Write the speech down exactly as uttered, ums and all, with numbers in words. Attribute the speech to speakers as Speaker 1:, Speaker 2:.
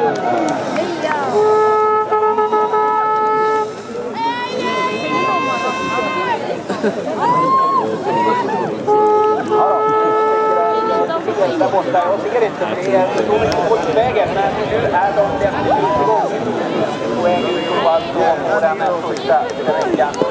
Speaker 1: Där borta, jag ser inte, det är så mycket folk i vägen, men nu är de definitivt igång. På väg ut på allt och den första veckan.